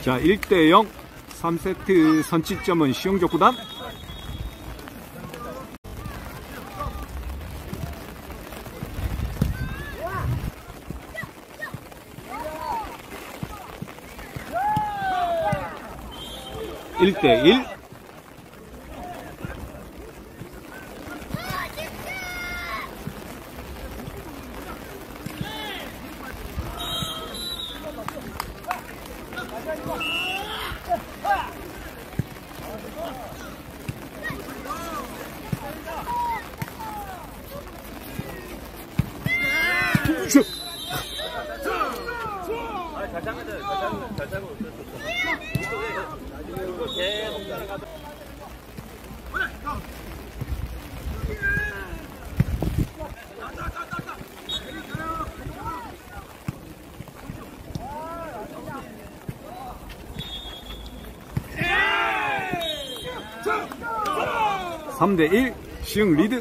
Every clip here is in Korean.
자, 1대0 3세트 선취점은 시흥족구단. (1대1) (3대1) 시흥 리드.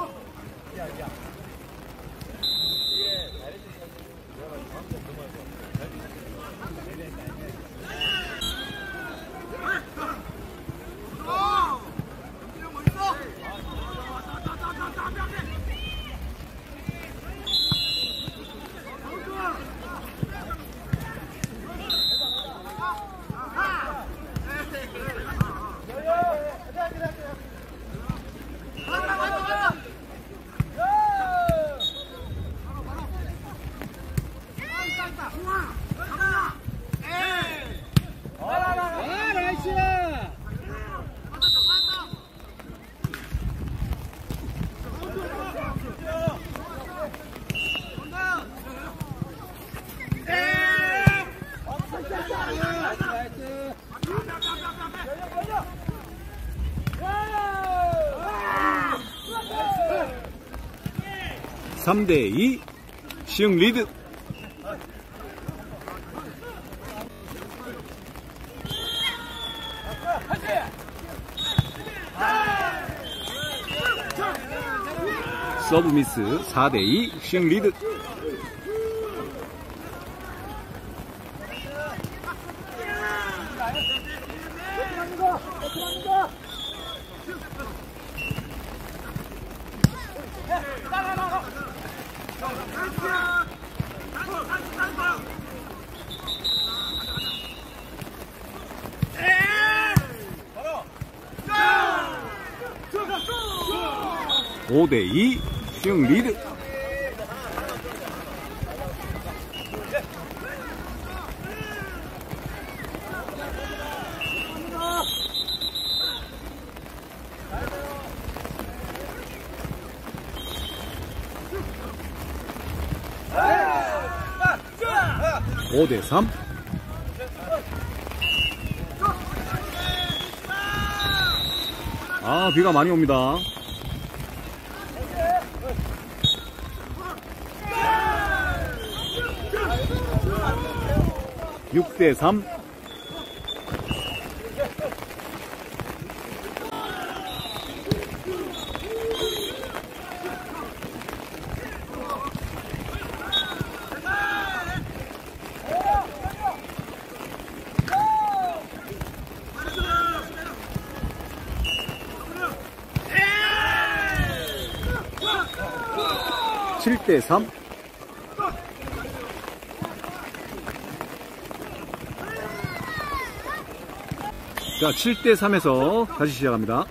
(3대2) 시흥 리드. 서브 미스. (4대2) 시흥 리드. (5대2) 시흥 리드. (5대3) 아, 비가 많이 옵니다. (6대3) (7대3) 자, 7대3에서 다시 시작합니다.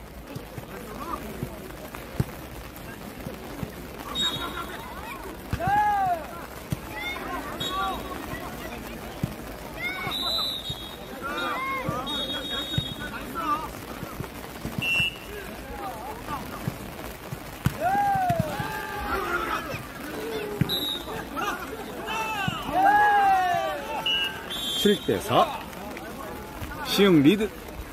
(7대4) 시흥 리드.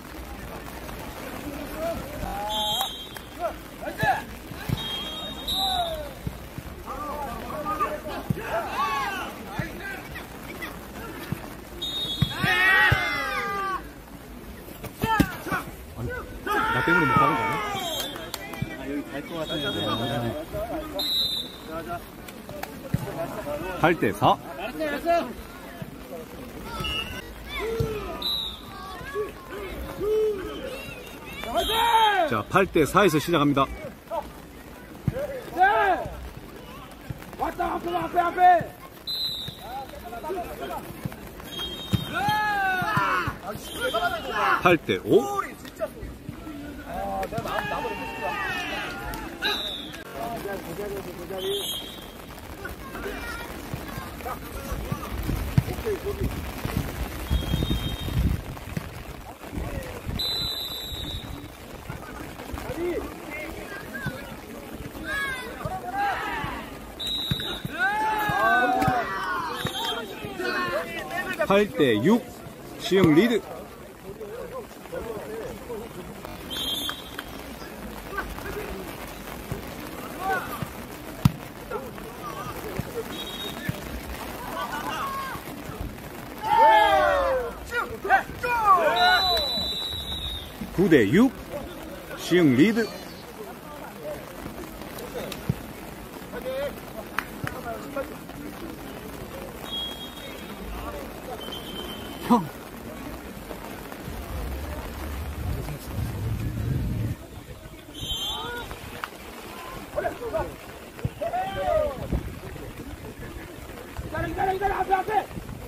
나 때문에 못하는 거 아니야? 아, 여기 갈 것 같은데. 8대4. 자, 8대 4에서 시작합니다. 왔다 앞에 8대 5. 팔 대 6. 시흥 리드. 구 대 6. 시흥 리드. 형. 기다려 앞에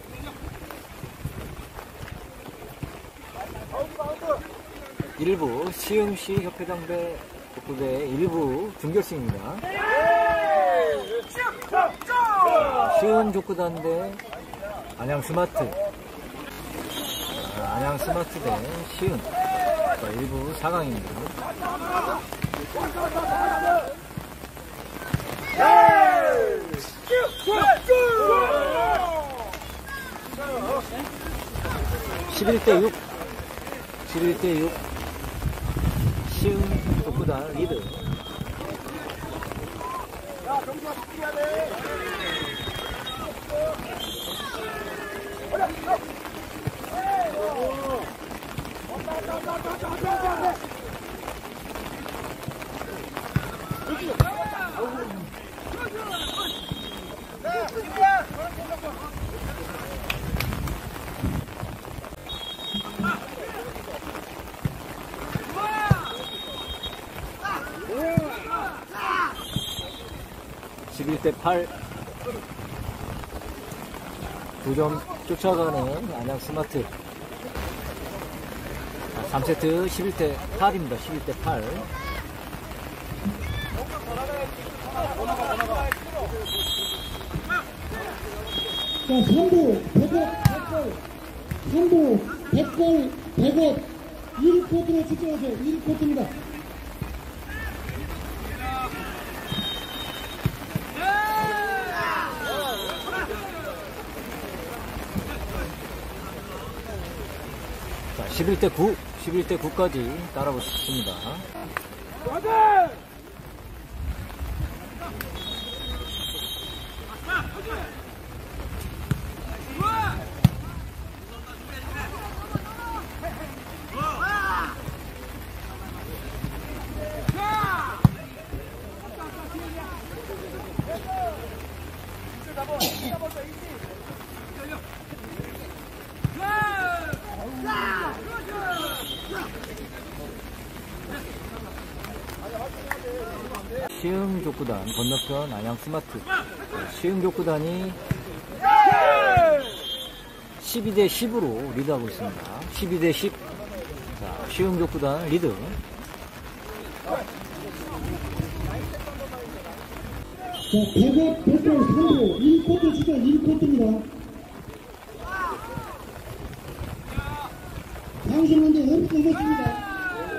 1부 시흥시 협회당배 족구대 1부 준결승입니다. 시흥 족구단 대 안양 스마트. 안양 스마트 대 시흥. 1부 4강입니다. (11대 6) 11대 6 시흥 족구단 리드. (11대 8) 2점 쫓아가는 안양 스마트. 3세트 11대 8입니다. 11대 8. 자, 3부 100억 100골 3부 100골 100억 1코트로 집중하세요. 1코트입니다. 자, 11대 9, 11대 9까지 따라붙습니다. 시흥 족구단 건너편 안양 스마트. 시흥 족구단이 12대 10으로 리드하고 있습니다. 12대 10. 자, 시흥 족구단 리드. 자, 100억 100골 3부 1코트 진짜 1코트입니다. 방송인데 엄청 멋집니다.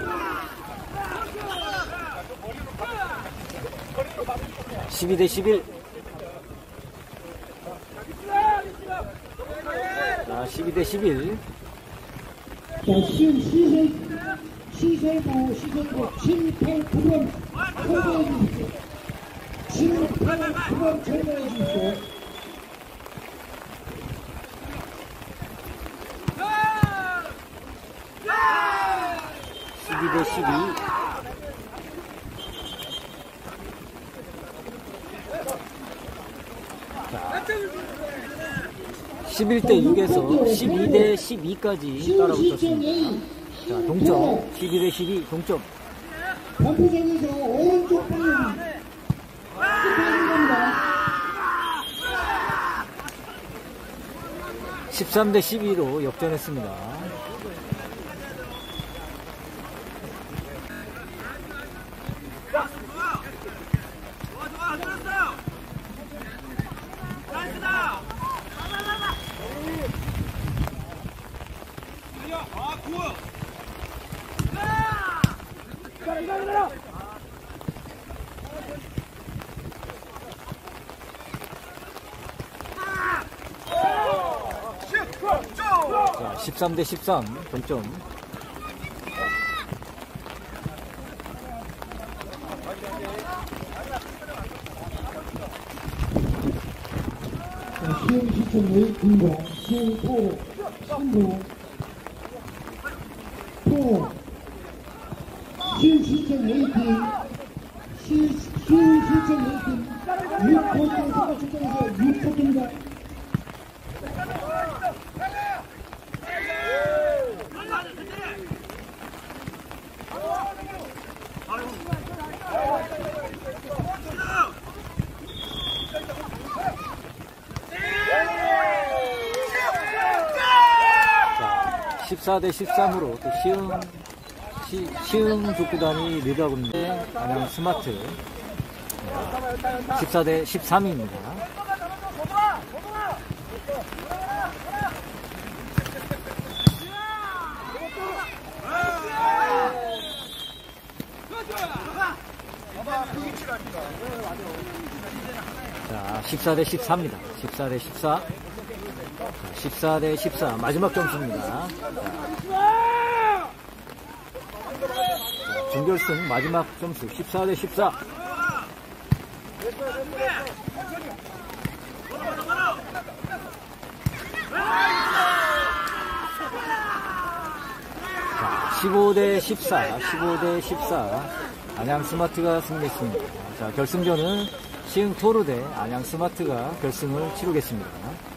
12대 11. 자, 12대 11. 자, 시설부 침입할 부분 청구해 주십시오. 침입할 부분 청구해 주십시오. 12대 12. 11대 6에서 12대 12까지 따라붙었습니다. 자, 동점. 12대 12 동점. 반포장에서 오른쪽 방향 스파이는 겁니다. 13대 12로 역전했습니다. 자, 13대 13 동점. 시흥 시청 웨이팅과 시흥 포 3부 포 시흥 시청 웨이팅 시흥 시청 웨이팅 6쿼터 선거 출전에서 6쿼터입니다. 자, 14대 13으로 또 시흥 족구단이 리드하고 있는데 안양 스마트 14대 13입니다. 자, 14대 14입니다. 14대 14. 14대 14. 마지막 점수입니다. 자, 준결승 마지막 점수 14대 14. 자, 15대 14. 15대 14. 안양 스마트가 승리했습니다. 자, 결승전은 시흥 토르 대 안양 스마트가 결승을 치르겠습니다.